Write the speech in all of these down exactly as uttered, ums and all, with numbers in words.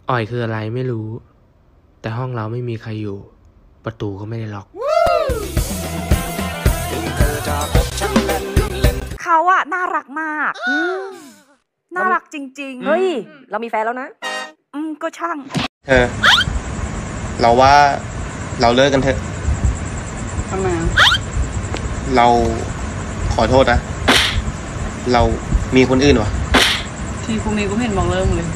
อ่อยคืออะไรไม่รู้แต่ห้องเราไม่มีใครอยู่ประตูก็ไม่ได้ล็อกเขาอะน่ารักมากน่ารักจริงๆเฮ้ยเรามีแฟนแล้วนะอืมก็ช่างเธอเราว่าเราเลิกกันเถอะทำไมเราขอโทษนะเรามีคนอื่นวะที่กูมีกูเห็นบอกเลิกเลย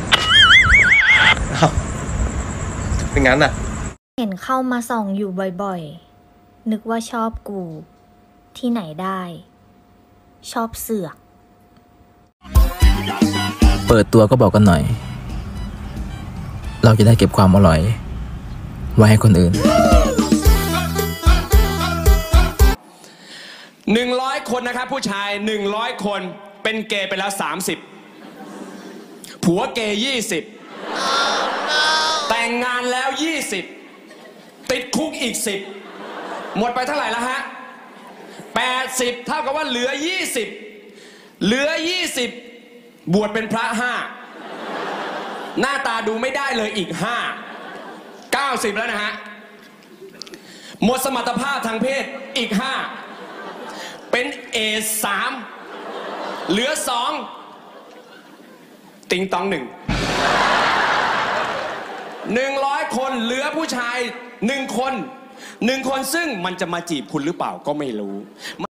เป็นงั้นอ่ะเห็นเข้ามาส่องอยู่บ่อยๆนึกว่าชอบกูที่ไหนได้ชอบเสือกเปิดตัวก็บอกกันหน่อยเราจะได้เก็บความอร่อยไว้ให้คนอื่นหนึ่งร้อยคนนะครับผู้ชายหนึ่งร้อยคนเป็นเกย์ไปแล้วสามสิบผัวเกย์ยี่สิบแต่งงานแล้วยี่สิบติดคุกอีกสิบหมดไปเท่าไหร่แล้วฮะแปดสิบเท่ากับว่าเหลือยี่สิบเหลือยี่สิบบวชเป็นพระห้าหน้าตาดูไม่ได้เลยอีกห้าเก้าสิบแล้วนะฮะหมดสมรรถภาพทางเพศอีกห้าเป็นเอสสามเหลือสองติงตองหนึ่งหนึ่งร้อยคนเหลือผู้ชายหนึ่งคนหนึ่งคนซึ่งมันจะมาจีบคุณหรือเปล่าก็ไม่รู้